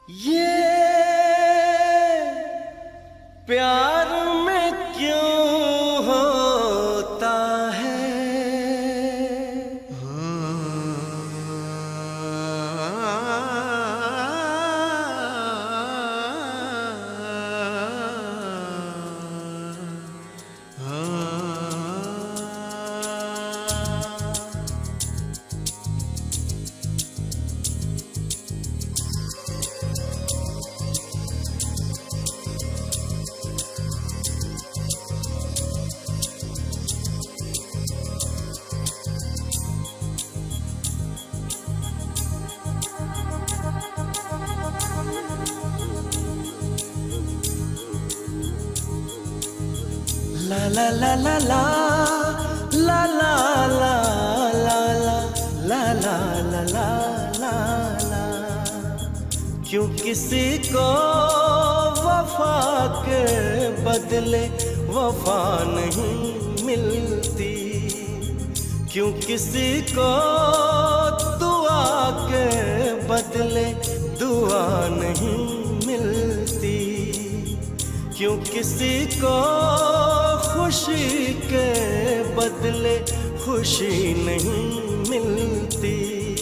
ये प्यार में क्यों होता है? La la la la la la la la la la la la la la la। क्यों किसी को वफा के बदले वफा नहीं मिलती? क्यों किसी को दुआ के बदले दुआ नहीं मिलती? क्यों किसी को खुशी के बदले खुशी नहीं मिलती?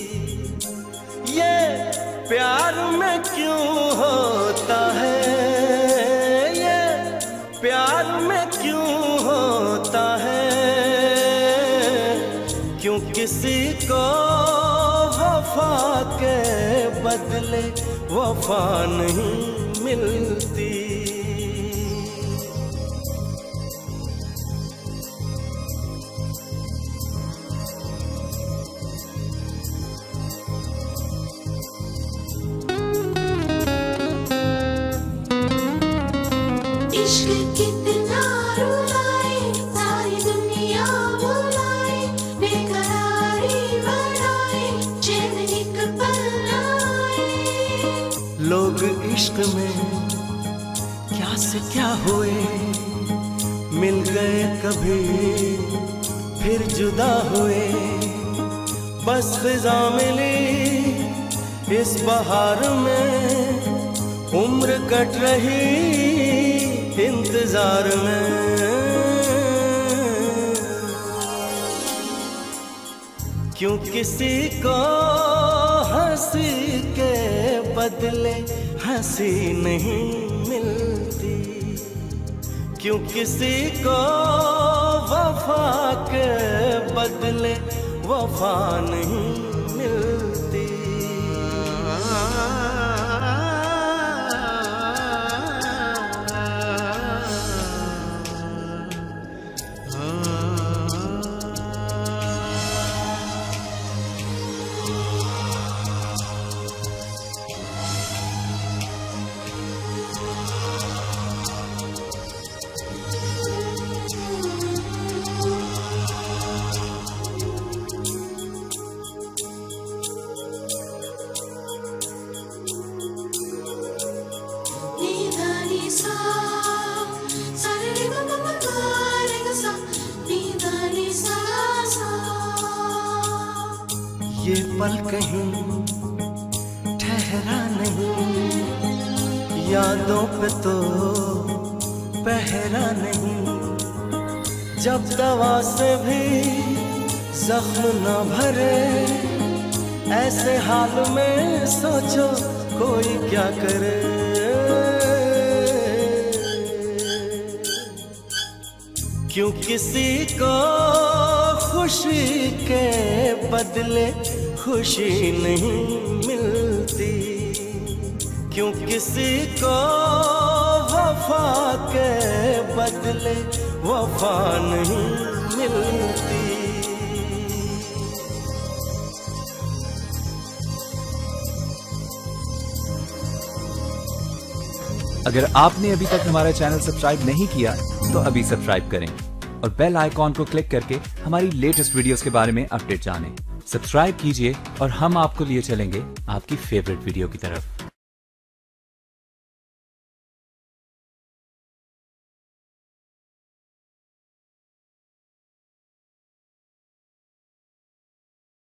ये प्यार में क्यों होता है? ये प्यार में क्यों होता है? क्यों किसी को वफा के बदले वफा नहीं मिलती? इश्क कितना रुलाए, सारी दुनिया बुलाए, बेकरारी बढ़ाए, चैन एक पल आए। लोग इश्क में क्या से क्या हुए, मिल गए कभी फिर जुदा हुए। बस फिजा मिली इस बहार में, उम्र कट रही इंतजार में। क्यों किसी को हंसी के बदले हंसी नहीं मिलती? क्यों किसी को वफा के बदले वफा नहीं मिलती? ये पल कहीं ठहरा नहीं, यादों पे तो पहरा नहीं। जब दवा से भी जख्म न भरे, ऐसे हाल में सोचो कोई क्या करे। क्यों किसी को खुशी के बदले खुशी नहीं मिलती? क्यों किसी को वफा के बदले वफा नहीं मिलती? अगर आपने अभी तक हमारा चैनल सब्सक्राइब नहीं किया तो अभी सब्सक्राइब करें और बेल आइकॉन को क्लिक करके हमारी लेटेस्ट वीडियोस के बारे में अपडेट जानें। सब्सक्राइब कीजिए और हम आपको लिए चलेंगे आपकी फेवरेट वीडियो की तरफ।